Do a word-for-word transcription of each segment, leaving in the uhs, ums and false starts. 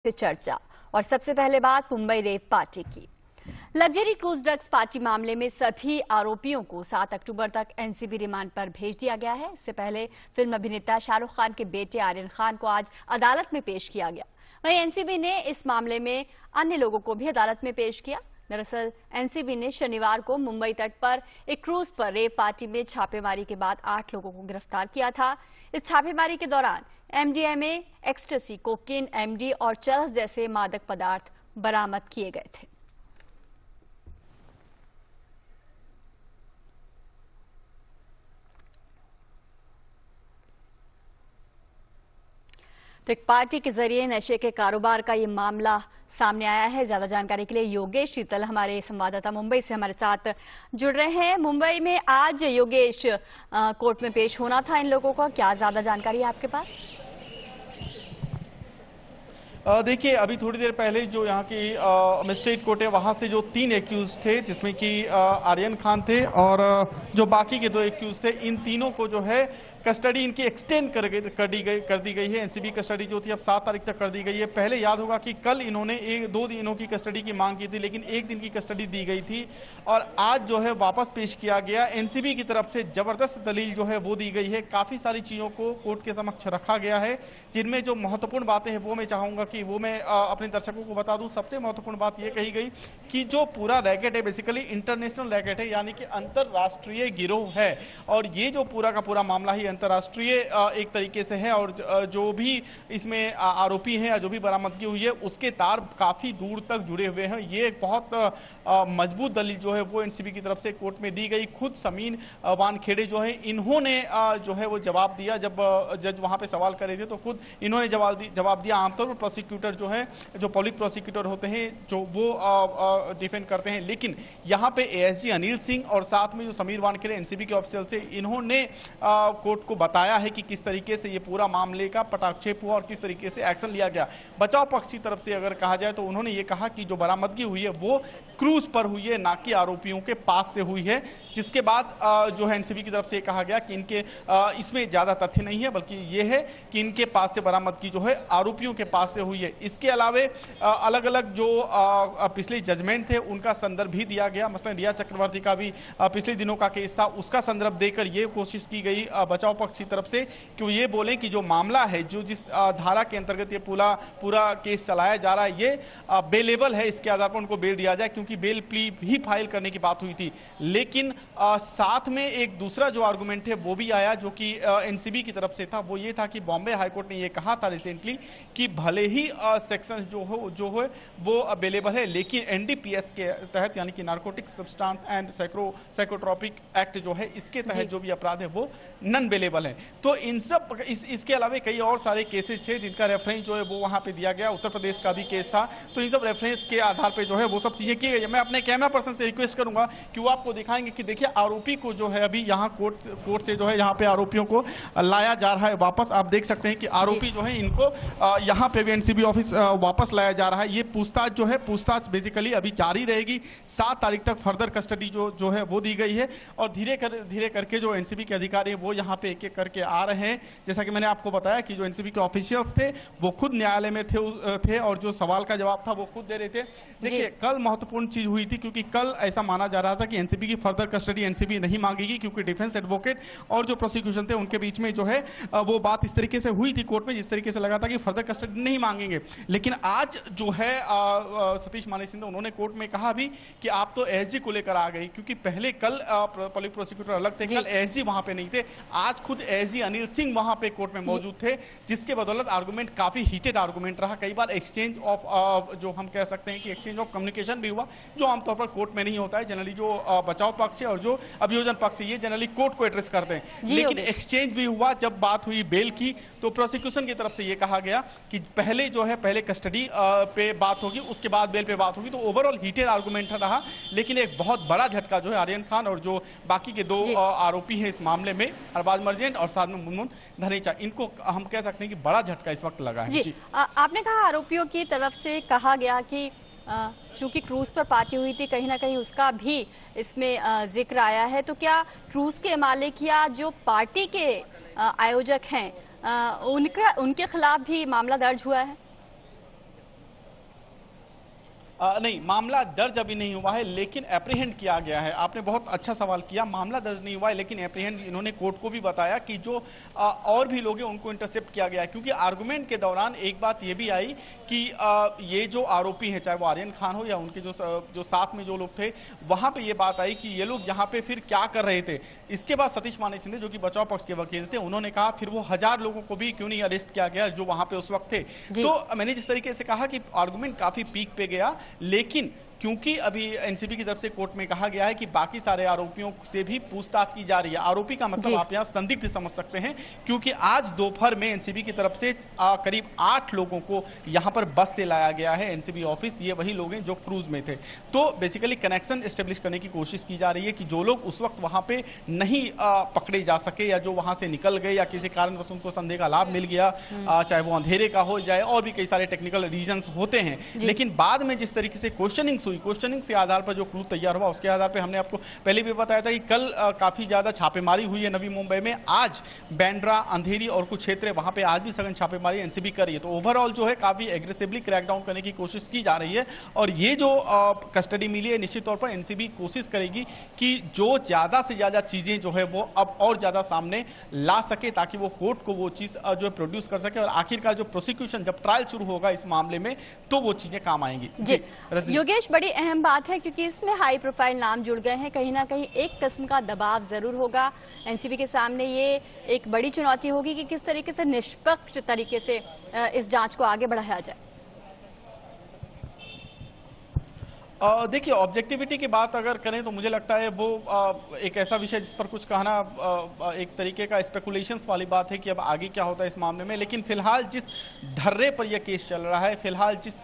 से चर्चा। और सबसे पहले बात मुंबई रेव पार्टी की। लग्जरी क्रूज ड्रग्स पार्टी मामले में सभी आरोपियों को सात अक्टूबर तक एनसीबी रिमांड पर भेज दिया गया है। इससे पहले फिल्म अभिनेता शाहरुख खान के बेटे आर्यन खान को आज अदालत में पेश किया गया। वहीं एनसीबी ने इस मामले में अन्य लोगों को भी अदालत में पेश किया। दरअसल एनसीबी ने शनिवार को मुंबई तट पर एक क्रूज पर रेव पार्टी में छापेमारी के बाद आठ लोगों को गिरफ्तार किया था। इस छापेमारी के दौरान एमडीएमए, एक्सटेसी, कोकीन, एमडी और चरस जैसे मादक पदार्थ बरामद किए गए थे। तो एक पार्टी के जरिए नशे के कारोबार का ये मामला सामने आया है। ज्यादा जानकारी के लिए योगेश शीतल हमारे संवाददाता मुंबई से हमारे साथ जुड़ रहे हैं। मुंबई में आज योगेश कोर्ट में पेश होना था इन लोगों का, क्या ज्यादा जानकारी है आपके पास? देखिए, अभी थोड़ी देर पहले जो यहाँ की मजिस्ट्रेट कोर्ट है वहाँ से जो तीन एक्यूज थे, जिसमें कि आर्यन खान थे और जो बाकी के दो एक्यूज थे, इन तीनों को जो है कस्टडी इनकी एक्सटेंड कर, कर दी गई कर दी गई है। एनसीबी कस्टडी जो थी अब सात तारीख तक कर दी गई है। पहले याद होगा कि कल इन्होंने एक दो दिनों की कस्टडी की मांग की थी, लेकिन एक दिन की कस्टडी दी गई थी और आज जो है वापस पेश किया गया। एनसीबी की तरफ से जबरदस्त दलील जो है वो दी गई है। काफी सारी चीजों को कोर्ट के समक्ष रखा गया है, जिनमें जो महत्वपूर्ण बातें हैं वो मैं चाहूंगा कि वो मैं अपने दर्शकों को बता दूं। सबसे महत्वपूर्ण बात यह कही गई कि जो पूरा रैकेट है बेसिकली इंटरनेशनल रैकेट है, यानी कि अंतरराष्ट्रीय गिरोह है और ये जो पूरा का पूरा मामला ही अंतरराष्ट्रीय एक तरीके से है और जो भी इसमें आरोपी हैं या जो भी बरामदगी हुई है उसके तार काफी दूर तक जुड़े हुए हैं। ये एक बहुत मजबूत दलील जो है वो एनसीबी की तरफ से कोर्ट में दी गई। खुद समीन वानखेड़े जो है इन्होंने जो है वो जवाब दिया। जब जज वहां पे सवाल कर रहे थे तो खुद इन्होंने जवाब जवाब दिया। आमतौर पर प्रोसिक्यूटर जो है, जो पब्लिक प्रोसिक्यूटर होते हैं, जो वो डिफेंड करते हैं, लेकिन यहाँ पे एएसजी अनिल सिंह और साथ में जो समीर वानखेड़े एनसीबी के ऑफिसर थे, इन्होंने कोर्ट को बताया है कि किस तरीके से ये पूरा मामले का पटाक्षेप हुआ और किस तरीके से एक्शन लिया गया। बचाव पक्ष की तरफ से अगर कहा जाए तो उन्होंने ये कहा कि जो बरामदगी हुई है वो क्रूज पर हुई है, ना कि आरोपियों के पास से हुई है। जिसके बाद जो है एनसीबी की तरफ से कहा गया कि इनके इसमें ज्यादा तथ्य नहीं है, बल्कि ये है कि इनके पास से बरामदगी जो है आरोपियों के पास से हुई है। इसके अलावे अलग अलग जो पिछले जजमेंट थे उनका संदर्भ भी दिया गया। मसलन रिया चक्रवर्ती का भी पिछले दिनों का केस था, उसका संदर्भ देकर ये कोशिश की गई बचाव पक्ष की तरफ से कि वो ये बोले कि जो मामला है, जो जिस धारा के अंतर्गत ये पूरा पूरा केस चलाया जा रहा है, ये बेलेबल है, इसके आधार पर उनको बेल दिया जाए, क्योंकि बेल प्ली भी फाइल करने की बात हुई थी। लेकिन आ, साथ में एक दूसरा जो आर्गुमेंट है वो भी आया, जो कि एनसीबी की तरफ से था। वो ये था कि बॉम्बे हाईकोर्ट ने ये कहा था रिसेंटली कि भले ही सेक्शन जो हो जो है वो अवेलेबल है, लेकिन एनडीपीएस के तहत, यानी कि नार्कोटिक सब्सटेंस एंड साइक्रो साइकोट्रोपिक एक्ट जो है, इसके तहत जो भी अपराध है वो नॉन अवेलेबल है। तो इन सब इस, इसके अलावा कई और सारे केसेस थे जिनका रेफरेंस जो है वो वहां पे दिया गया। उत्तर प्रदेश का भी केस था। तो इन सब रेफरेंस के आधार पे जो है वो सब चीजें की गई। मैं अपने कैमरा पर्सन से रिक्वेस्ट करूंगा कि वो आपको दिखाएंगे कि देखिए आरोपी को जो है अभी यहाँ कोर्ट कोर्ट से जो है यहाँ पे आरोपियों को लाया जा रहा है वापस। आप देख सकते हैं कि आरोपी जो है इनको यहाँ पे भी एनसीबी ऑफिस वापस लाया जा रहा है। ये पूछताछ जो है पूछताछ बेसिकली अभी जारी रहेगी। सात तारीख तक फर्दर कस्टडी जो जो है वो दी गई है और धीरे कर धीरे करके जो एनसीबी के अधिकारी वो यहाँ पे एक एक करके आ रहे हैं। जैसा कि मैंने आपको बताया कि जो एनसीबी के ऑफिशियल्स थे वो खुद न्यायालय में थे थे और जो सवाल का जवाब था वो खुद दे रहे थे। देखिए, कल महत्वपूर्ण चीज हुई थी, क्योंकि कल ऐसा माना जा रहा था कि एनसीबी की फर्दर कस्टडी एनसीबी नहीं मांगेगी, क्योंकि डिफेंस एडवोकेट और जो प्रोसिक्यूशन थे उनके बीच में जो है वो बात इस तरीके से हुई थी कोर्ट में, जिस तरीके से लगा था कि फर्दर कस्टडी नहीं मांगेंगे। लेकिन आज जो है सतीश माने सिंह उन्होंने कोर्ट में कहा भी कि आप तो एसजी को लेकर आ गई, क्योंकि पहले कल पब्लिक प्रोसिक्यूटर अलग थे, कल एसजी वहां पे नहीं थे। आज खुद एसजी अनिल सिंह वहां पे कोर्ट में मौजूद थे, जिसके बदौलत आर्गुमेंट काफी हीटेड आर्गुमेंट रहा। कई बार एक्सचेंज ऑफ जो हम कह सकते हैं कि एक्सचेंज ऑफ कम्युनिकेशन भी हुआ, जो आमतौर पर कोर्ट में नहीं होता है। जनरली जो बचाव पक्ष है और जो अभियोजन पक्ष है ये जनरली कोर्ट को एड्रेस करते हैं, लेकिन एक्सचेंज भी हुआ। जब बात हुई बेल की तो प्रोसिक्यूशन की तरफ से ये कहा गया कि पहले जो है पहले कस्टडी पे बात होगी, उसके बाद बेल पे बात होगी। तो ओवरऑल हीटेड आर्गुमेंट रहा, लेकिन एक बहुत बड़ा झटका जो है आर्यन खान और जो बाकी के दो आरोपी हैं इस मामले में, अरबाज मर्जेंट और साथ में मुनमुन धनेचा, इनको हम कह सकते हैं कि बड़ा झटका इस वक्त लगा है। जी, जी। आ, आपने कहा आरोपियों की तरफ से कहा गया कि चूंकि क्रूज पर पार्टी हुई थी, कहीं ना कहीं उसका भी इसमें जिक्र आया है। तो क्या क्रूज के मालिक या जो पार्टी के आयोजक हैं उनका उनके खिलाफ भी मामला दर्ज हुआ है? आ, नहीं, मामला दर्ज अभी नहीं हुआ है, लेकिन एप्रीहेंड किया गया है। आपने बहुत अच्छा सवाल किया। मामला दर्ज नहीं हुआ है, लेकिन एप्रीहेंड इन्होंने कोर्ट को भी बताया कि जो आ, और भी लोग हैं उनको इंटरसेप्ट किया गया है, क्योंकि आर्गुमेंट के दौरान एक बात ये भी आई कि आ, ये जो आरोपी है, चाहे वो आर्यन खान हो या उनके जो जो साथ में जो लोग थे, वहां पे ये बात आई कि ये लोग यहाँ पे फिर क्या कर रहे थे। इसके बाद सतीश माने सिंधे, जो कि बचाव पक्ष के वकील थे, उन्होंने कहा फिर वो हजार लोगों को भी क्यों नहीं अरेस्ट किया गया जो वहां पे उस वक्त थे। तो मैंने जिस तरीके से कहा कि आर्गुमेंट काफी पीक पे गया, लेकिन क्योंकि अभी एनसीबी की तरफ से कोर्ट में कहा गया है कि बाकी सारे आरोपियों से भी पूछताछ की जा रही है। आरोपी का मतलब आप यहां संदिग्ध समझ सकते हैं, क्योंकि आज दोपहर में एनसीबी की तरफ से आ, करीब आठ लोगों को यहां पर बस से लाया गया है एनसीबी ऑफिस। ये वही लोग हैं जो क्रूज में थे। तो बेसिकली कनेक्शन एस्टेब्लिश करने की कोशिश की जा रही है कि जो लोग उस वक्त वहां पे नहीं आ, पकड़े जा सके या जो वहां से निकल गए या किसी कारणवश उनको संदेह का लाभ मिल गया, आ, चाहे वो अंधेरे का हो जाए, और भी कई सारे टेक्निकल रीजंस होते हैं। लेकिन बाद में जिस तरीके से क्वेश्चनिंग क्वेश्चनिंग से आधार पर जो क्लू तैयार हुआ, उसके आधार पर हमने आपको पहले भी बताया था कि कल आ, काफी ज्यादा छापेमारी हुई है नवी मुंबई में। आज बैंड्रा, अंधेरी और कुछ क्षेत्र वहां पे आज भी सघन छापेमारी एनसीबी कर रही है। तो ओवरऑल जो है काफी एग्रेसिवली क्रैकडाउन करने की कोशिश की जा रही है, और ये जो आ, कस्टडी मिली है, निश्चित तौर पर एनसीबी कोशिश करेगी कि जो ज्यादा से ज्यादा चीजें जो है वो अब और ज्यादा सामने ला सके, ताकि वो कोर्ट को वो चीज जो है प्रोड्यूस कर सके, और आखिरकार जो प्रोसिक्यूशन जब ट्रायल शुरू होगा इस मामले में तो वो चीजें काम आएंगी। जी, जी। योगेश, बड़ी अहम बात है क्योंकि इसमें हाई प्रोफाइल नाम जुड़ गए हैं। कहीं ना कहीं एक किस्म का दबाव जरूर होगा एनसीबी के सामने। ये एक बड़ी चुनौती होगी कि किस तरीके से निष्पक्ष तरीके से इस जांच को आगे बढ़ाया जाए। देखिए, ऑब्जेक्टिविटी की बात अगर करें तो मुझे लगता है वो आ, एक ऐसा विषय जिस पर कुछ कहना आ, एक तरीके का स्पेकुलेशंस वाली बात है कि अब आगे क्या होता है इस मामले में। लेकिन फिलहाल जिस ढर्रे पर यह केस चल रहा है, फिलहाल जिस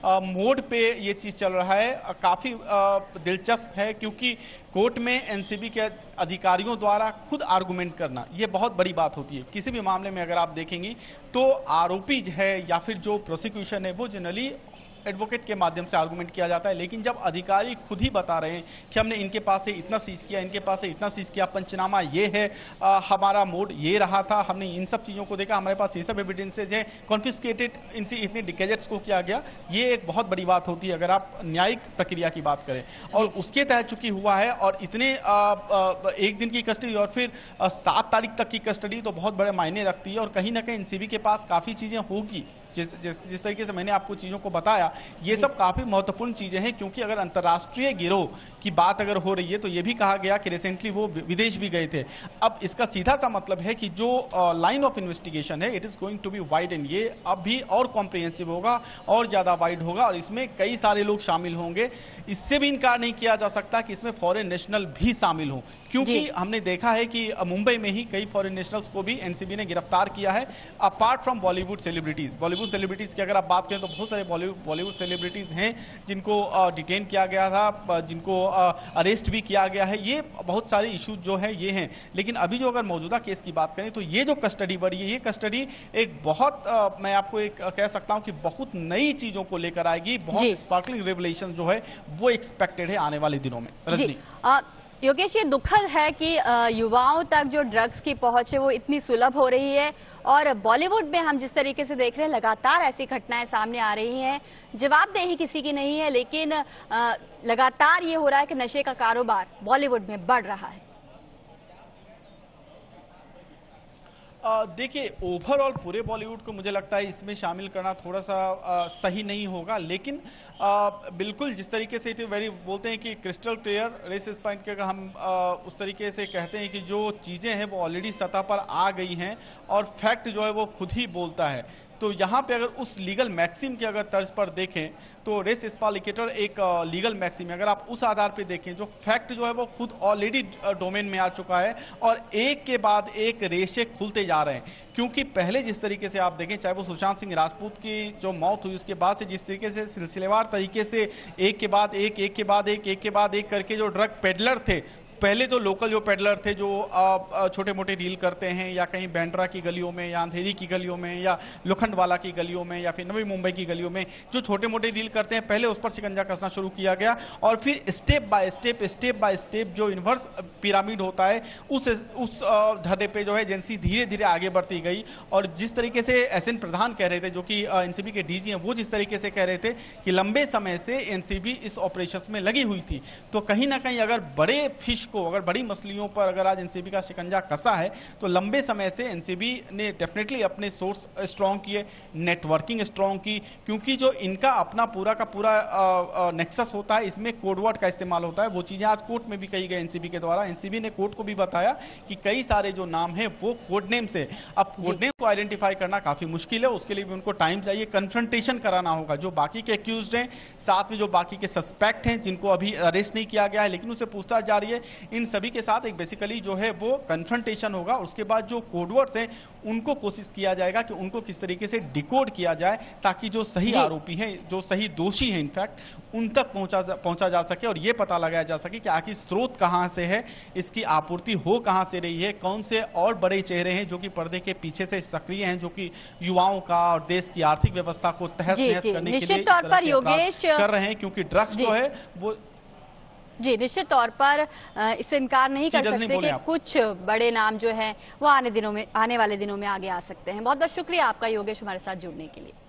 मोड पे ये चीज चल रहा है, काफी दिलचस्प है, क्योंकि कोर्ट में एनसीबी के अधिकारियों द्वारा खुद आर्गुमेंट करना ये बहुत बड़ी बात होती है। किसी भी मामले में अगर आप देखेंगी तो आरोपी है या फिर जो प्रोसिक्यूशन है वो जनरली एडवोकेट के माध्यम से आर्गुमेंट किया जाता है। लेकिन जब अधिकारी खुद ही बता रहे हैं कि हमने इनके पास से इतना सीज किया, इनके पास से इतना सीज किया, पंचनामा ये है, आ, हमारा मोड ये रहा था, हमने इन सब चीज़ों को देखा, हमारे पास ये सब एविडेंसेज है, कॉन्फिस्केटेड इनसे इतने डिकेजेट्स को किया गया, ये एक बहुत बड़ी बात होती है अगर आप न्यायिक प्रक्रिया की बात करें। और उसके तहत चुकी हुआ है, और इतने आ, आ, एक दिन की कस्टडी और फिर सात तारीख तक की कस्टडी तो बहुत बड़े मायने रखती है। और कहीं ना कहीं एनसीबी के पास काफ़ी चीज़ें होगी, जिस जिस जिस तरीके से मैंने आपको चीज़ों को बताया, ये सब काफ़ी महत्वपूर्ण चीज़ें हैं, क्योंकि अगर अंतर्राष्ट्रीय गिरोह की बात अगर हो रही है तो ये भी कहा गया कि रिसेंटली वो विदेश भी गए थे। अब इसका सीधा सा मतलब है कि जो लाइन ऑफ इन्वेस्टिगेशन है it is going to be wide, and ये अब भी और कॉम्प्रिहेंसिव होगा और ज़्यादा वाइड होगा, और इसमें कई सारे लोग शामिल होंगे। इससे भी इनकार नहीं किया जा सकता कि इसमें फॉरेन नेशनल भी शामिल हों, क्योंकि हमने देखा है कि मुंबई में ही कई फॉरेन नेशनल्स को भी एनसीबी ने गिरफ्तार किया है, apart from Bollywood celebrities. Bollywood celebrities की अगर आप बात करें तो बहुत सारे बॉलीवुड बॉलीवुड सेलिब्रिटीज हैं जिनको डिटेन किया गया था, जिनको अरेस्ट भी किया गया है। ये बहुत सारे इश्यूज जो है ये हैं। लेकिन अभी जो अगर मौजूदा केस की बात करें तो ये जो कस्टडी बढ़ी है, ये कस्टडी एक बहुत आ, मैं आपको एक कह सकता हूं कि बहुत नई चीजों को लेकर आएगी, बहुत स्पार्कलिंग रेवलेशन जो है वो एक्सपेक्टेड है आने वाले दिनों में। रजनी, योगेश, ये दुखद है कि युवाओं तक जो ड्रग्स की पहुंच है वो इतनी सुलभ हो रही है, और बॉलीवुड में हम जिस तरीके से देख रहे हैं लगातार ऐसी घटनाएं सामने आ रही हैं। जवाबदेही किसी की नहीं है, लेकिन लगातार ये हो रहा है कि नशे का कारोबार बॉलीवुड में बढ़ रहा है। देखिए, ओवरऑल पूरे बॉलीवुड को मुझे लगता है इसमें शामिल करना थोड़ा सा आ, सही नहीं होगा, लेकिन आ, बिल्कुल जिस तरीके से इट वेरी बोलते हैं कि क्रिस्टल क्लियर रेस इस पॉइंट के, अगर हम आ, उस तरीके से कहते हैं कि जो चीज़ें हैं वो ऑलरेडी सतह पर आ गई हैं और फैक्ट जो है वो खुद ही बोलता है। तो यहाँ पे अगर उस लीगल मैक्सिम के अगर तर्ज पर देखें तो रेस स्पालिकेटर एक लीगल मैक्सिम है। अगर आप उस आधार पे देखें, जो फैक्ट जो है वो खुद ऑलरेडी डोमेन में आ चुका है, और एक के बाद एक रेशे खुलते जा रहे हैं। क्योंकि पहले जिस तरीके से आप देखें, चाहे वो सुशांत सिंह राजपूत की जो मौत हुई उसके बाद से जिस तरीके से सिलसिलेवार तरीके से एक के बाद एक एक के बाद एक एक के बाद एक करके जो ड्रग पेडलर थे पहले तो लोकल जो पेडलर थे, जो छोटे मोटे डील करते हैं या कहीं बैंड्रा की गलियों में या अंधेरी की गलियों में या लोखंडवाला की गलियों में या फिर नवी मुंबई की गलियों में जो छोटे मोटे डील करते हैं, पहले उस पर शिकंजा कसना शुरू किया गया और फिर step by step step by step जो इन्वर्स पिरामिड होता है उस उस ढर्रे पे जो है एजेंसी धीरे धीरे आगे बढ़ती गई। और जिस तरीके से एस एन प्रधान कह रहे थे, जो कि एनसीबी के डीजी हैं, वो जिस तरीके से कह रहे थे कि लंबे समय से एनसीबी इस ऑपरेशन में लगी हुई थी, तो कहीं ना कहीं अगर बड़े फिश को, अगर बड़ी मछलियों पर अगर आज एनसीबी का शिकंजा कसा है तो लंबे समय से एनसीबी ने डेफिनेटली अपने सोर्स स्ट्रांग किए, नेटवर्किंग स्ट्रांग की, क्योंकि जो इनका अपना पूरा का पूरा नेक्सस होता है, इसमें कोडवर्ड का इस्तेमाल होता है। वो चीजें आज कोर्ट में भी कही गई एनसीबी के द्वारा। एनसीबी ने कोर्ट को भी बताया कि कई सारे जो नाम है वो कोड नेम से, अब कोड नेम को आइडेंटिफाई करना काफी मुश्किल है, उसके लिए भी उनको टाइम चाहिए, कन्फ्रंटेशन कराना होगा। जो बाकी के एक्यूज्ड हैं, साथ में जो बाकी के सस्पेक्ट हैं जिनको अभी अरेस्ट नहीं किया गया है लेकिन उसे पूछताछ जारी है, इन सभी के साथ एक बेसिकली जो है वो कन्फ्रंटेशन होगा। उसके बाद जो कोडवर्ड्स हैं उनको कोशिश किया जाएगा कि उनको किस तरीके से डिकोड किया जाए ताकि जो सही आरोपी हैं, जो सही दोषी हैं इनफैक्ट, उन तक पहुंचा पहुंचा जा सके और ये पता लगाया जा सके कि आखिर स्रोत कहां से है, इसकी आपूर्ति हो कहां से रही है, कौन से और बड़े चेहरे हैं जो कि पर्दे के पीछे से सक्रिय हैं, जो कि युवाओं का और देश की आर्थिक व्यवस्था को तहस नहस करने के लिए निश्चित तौर पर योगेश कर रहे हैं, क्योंकि ड्रग्स जो है वो जी निश्चित तौर पर इससे इनकार नहीं कर सकते कि कुछ बड़े नाम जो हैं वो आने दिनों में, आने वाले दिनों में आगे आ सकते हैं। बहुत बहुत शुक्रिया आपका योगेश, हमारे साथ जुड़ने के लिए।